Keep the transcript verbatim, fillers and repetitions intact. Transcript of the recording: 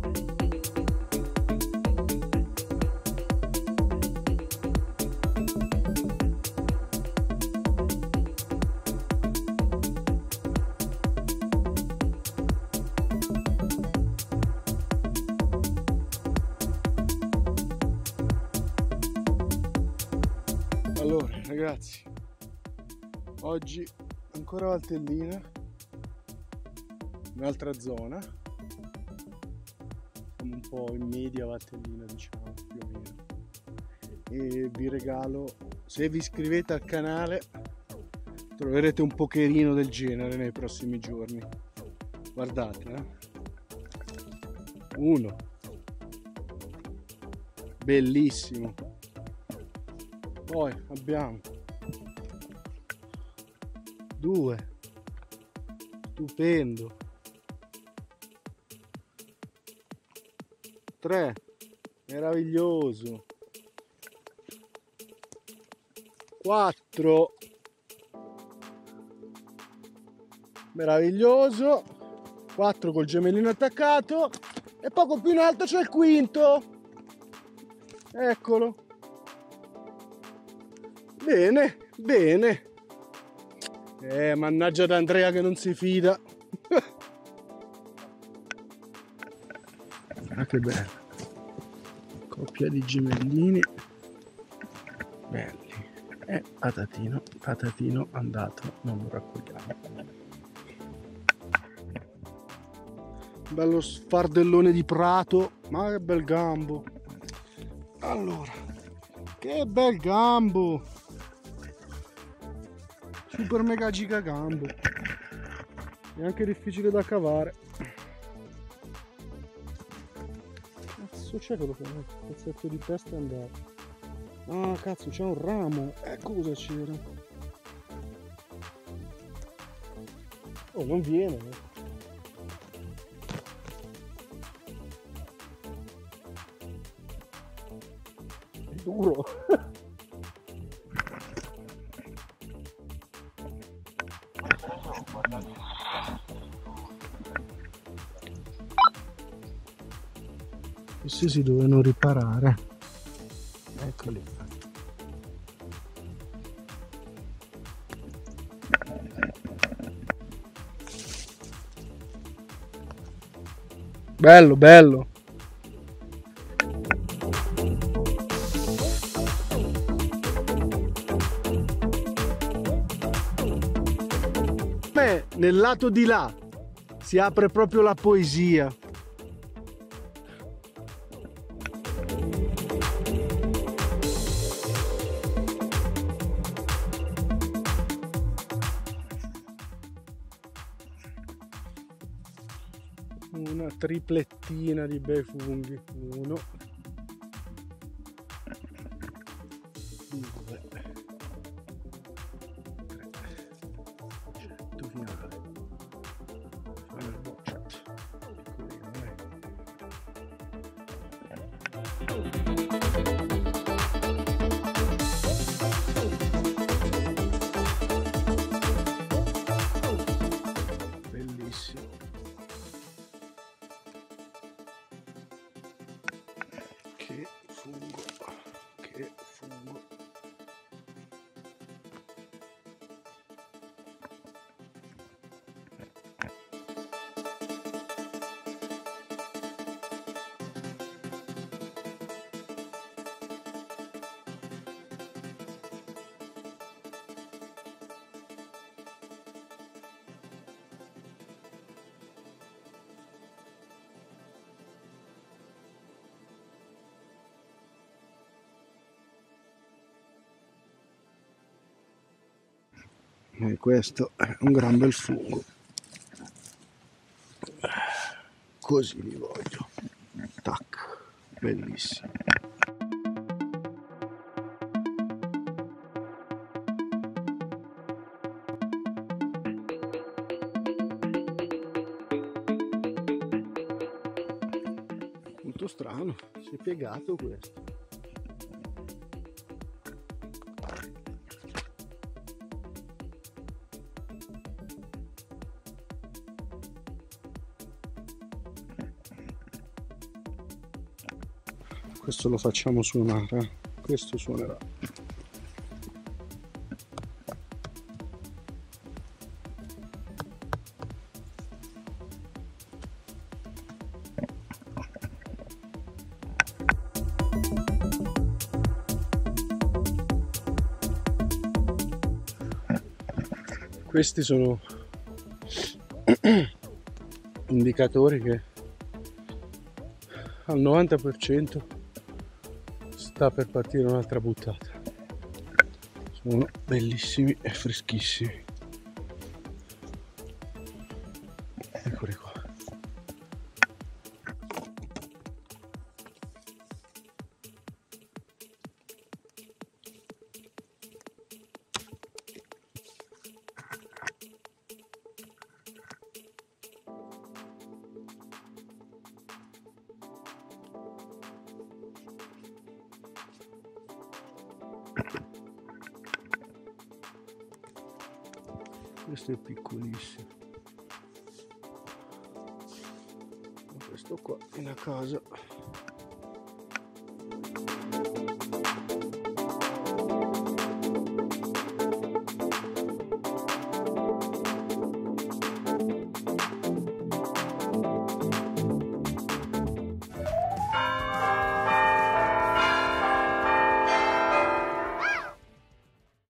Allora ragazzi, oggi ancora Valtellina, un'altra zona, siamo un po' in media Valtellina, diciamo, più o meno, e vi regalo, se vi iscrivete al canale troverete un pokerino del genere nei prossimi giorni. Guardate, eh? Uno bellissimo. Poi abbiamo due, stupendo, tre, meraviglioso, quattro, meraviglioso, quattro col gemellino attaccato, e poco più in alto c'è il quinto, eccolo. Bene, bene. Eh, mannaggia ad Andrea che non si fida. Ah, che bello. Coppia di gemellini. Belli. E patatino, patatino andato, non lo raccogliamo. Bello sfardellone di prato. Ma che bel gambo. Allora, che bel gambo. Super mega giga gambo, è anche difficile da cavare. Cazzo c'è quello che è un pezzetto di testa è andato. Ah cazzo, c'è un ramo, ecco cosa c'era. Oh, non viene, eh. È duro. Questi si dovevano riparare, eccoli. Bello, bello. Beh, nel lato di là si apre proprio la poesia. Una triplettina di bei funghi. Uno, due, tre, oggetto finale. Final budget. Bellissimo. Che fungo, che fungo. E questo è un gran bel fungo, così li voglio, tac, bellissimo. Molto strano, si è piegato questo. Questo lo facciamo suonare, questo suonerà. Questi sono indicatori che al novanta per cento sta per partire un'altra buttata. Sono bellissimi e freschissimi. Eccoli qua. Questo è piccolissimo, questo qua in una casa